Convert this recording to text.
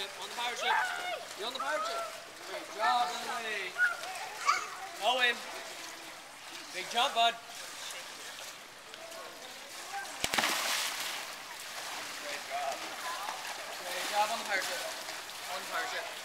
ship. On the pirate ship. You're on the pirate ship. Great job, Lily. Owen. Big jump, bud. Great job. Great job on the pirate ship. On the pirate ship.